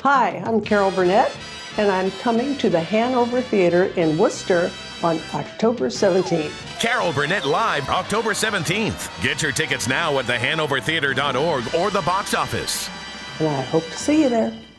Hi, I'm Carol Burnett, and I'm coming to the Hanover Theater in Worcester on October 17th. Carol Burnett live October 17th. Get your tickets now at thehanovertheater.org or the box office. And I hope to see you there.